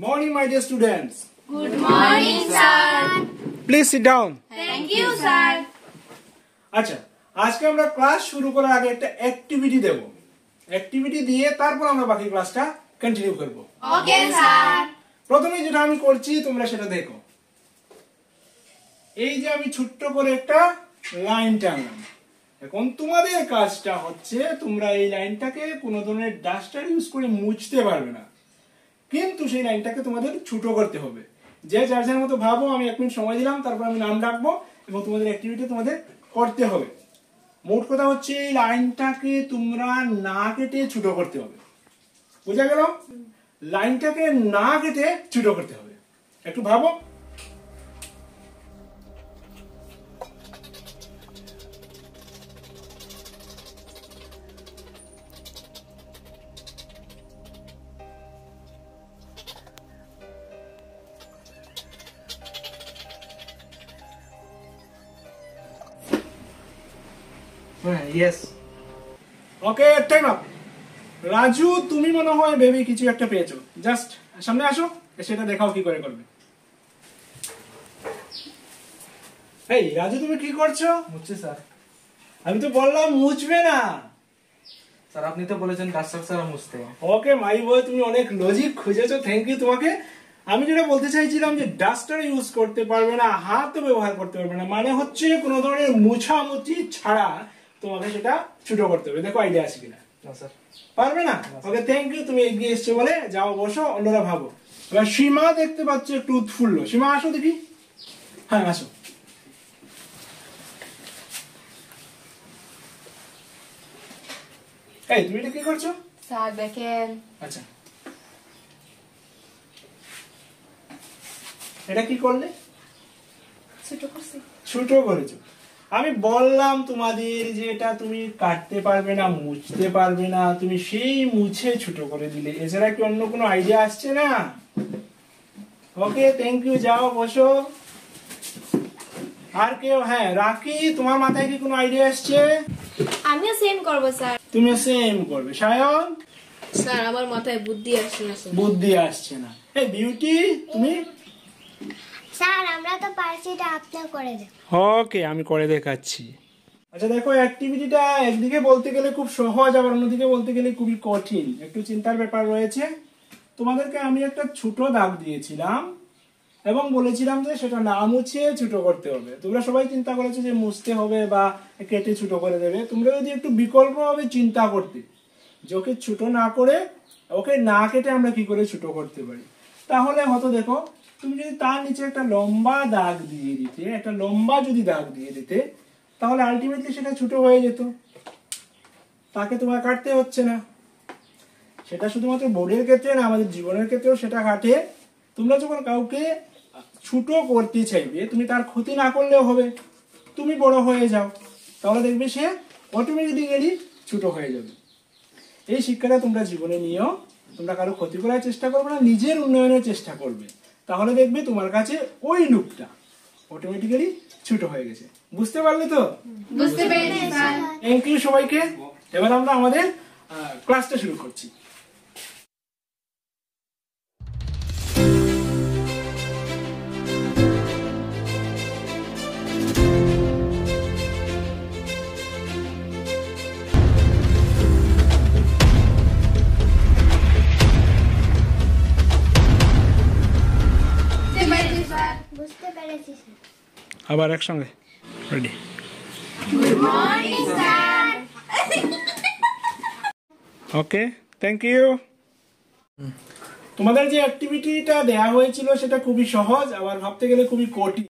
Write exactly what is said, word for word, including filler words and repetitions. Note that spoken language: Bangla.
Morning, my dear students. Good morning, sir. Please sit down. Thank you, sir. আচ্ছা, আজকে আমরা ক্লাস শুরু করার আগে একটা অ্যাক্টিভিটি দেব। অ্যাক্টিভিটি দিয়ে তারপর আমরা বাকি ক্লাসটা কন্টিনিউ করব। Okay, sir. প্রথমে যেটা আমি করছি তোমরা সেটা দেখো। এই যে আমি ছোট্ট করে একটা লাইন টানলাম। এখন তোমাদের কাজটা হচ্ছে তোমরা এই লাইনটাকে কোনো ধরনের ডাস্টার ইউজ করে মুছতে পারবে না, কিন্তু সেই লাইনটাকে তোমাদের ছোট করতে হবে। যে যার যার মতো ভাবো, আমি এক মিনিট সময় দিলাম, তারপর আমি নাম ডাকবো এবং তোমাদের অ্যাক্টিভিটি তোমাদের করতে হবে। মোট কথা হচ্ছে এই লাইনটাকে তোমরা না কেটে ছোট করতে হবে। বুঝা গেল? লাইনটাকে না কেটে ছোট করতে হবে। একটু ভাবো। Yes. Okay, time up. Raju, তুমি মনে হয় বেবি কিছু একটা পেয়েছো। জাস্ট সামনে আসো, সেটা দেখাও কি করে করবে। এই রাজু, তুমি কি করছো? মুছছি স্যার। আমি তো বললাম মুছবে না। স্যার আপনি তো বলেছেন ডাস্টার ছাড়া মুছতে। ওকে মাই বয়, তুমি অনেক লজিক খুঁজেছো, থ্যাংক ইউ তোমাকে। আমি যেটা বলতে চাইছিলাম যে ডাস্টার ইউজ করতে পারবে না, হাতও ব্যবহার করতে পারবে না, মানে হচ্ছে কোনো ধরনের মুছামুছি ছাড়া তোমাকে সেটা ছোট করতে হবে। দেখো আইডিয়া আছে কিনা। না স্যার। পারবে না? ওকে থ্যাংক ইউ, তুমি এগিয়ে এসছো বলে। যাও বসো, অন্যরা ভাবো। এবার সীমা দেখতে পাচ্ছ একটু উৎফুল্ল। সীমা আসো দেখি। হ্যাঁ আসো। এই তুমি এটা কি করছো? স্যার দেখেন। আচ্ছা, এটা কি করলে? ছোট করছি। ছোট করেছো। আমি বললাম তোমাদের যে এটা তুমি কাটতে পারবে না, মুছতে পারবে না, তুমি সেই মুছে ছোট করে দিলে। এছাড়া কি অন্য কোনো আইডিয়া আসছে না? ওকে থ্যাংক ইউ, যাও বসো। আর কেউ? হ্যাঁ রাকি, তোমার মাথায় কি কোনো আইডিয়া আসছে? আমিও সেম করব স্যার। তুমিও সেম করবে। সায়ন? স্যার আমার মাথায় বুদ্ধি আসছে না স্যার। বুদ্ধি আসছে না। এই বিউটি, তুমি? স্যার আমরা তো পারছি, এটা আপনি করে দেন। ওকে আমি করে দেখাচ্ছি। আচ্ছা দেখো, অ্যাক্টিভিটিটা একদিকে বলতে গেলে খুব সহজ, আবার অন্যদিকে বলতে গেলে খুবই কঠিন, একটু চিন্তার ব্যাপার রয়েছে। তোমাদেরকে আমি একটা ছোট দাগ দিয়েছিলাম এবং বলেছিলাম যে সেটা না মুছিয়ে ছোট করতে হবে। তোমরা সবাই চিন্তা করেছো যে মুছতে হবে বা কেটে ছোট করে দেবে। তোমরা যদি একটু বিকল্পভাবে চিন্তা করতে যে ওকে ছোট না করে, ওকে না কেটে আমরা কি করে ছোট করতে পারি, তাহলে হয়তো দেখো তুমি যদি তার নিচে একটা লম্বা দাগ দিয়ে দিতে, একটা লম্বা যদি দাগ দিয়ে দিতে, তাহলে আলটিমেটলি সেটা ছোট হয়ে যেত, তাকে তোমার কাটতে হচ্ছে না। সেটা শুধুমাত্র বোর্ডের ক্ষেত্রে না, আমাদের জীবনের ক্ষেত্রেও সেটা কাটে। তোমরা যখন কাউকে ছোট করতে চাইবে, তুমি তার ক্ষতি না করলেও হবে, তুমি বড় হয়ে যাও, তাহলে দেখবে সে অটোমেটিক্যালি ছোট হয়ে যাবে। এই শিক্ষাটা তোমরা জীবনে নিয়েও, তোমরা কারো ক্ষতি করার চেষ্টা করবে না, নিজের উন্নয়নের চেষ্টা করবে, তাহলে দেখবে তোমার কাছে ওই লুকটা অটোমেটিক্যালি ছোট হয়ে গেছে। বুঝতে পারলে তো? বুঝতে পেরেছি স্যার। থ্যাংক ইউ সবাইকে। এবার আমরা আমাদের ক্লাসটা শুরু করছি। বুঝতে পেরেছি স্যার। আবার একসঙ্গে ready. Good morning sir. Okay thank you. তোমাদের যে অ্যাক্টিভিটিটা দেয়া হয়েছিল সেটা খুবই সহজ, আবার ভাবতে গেলে খুবই কঠিন।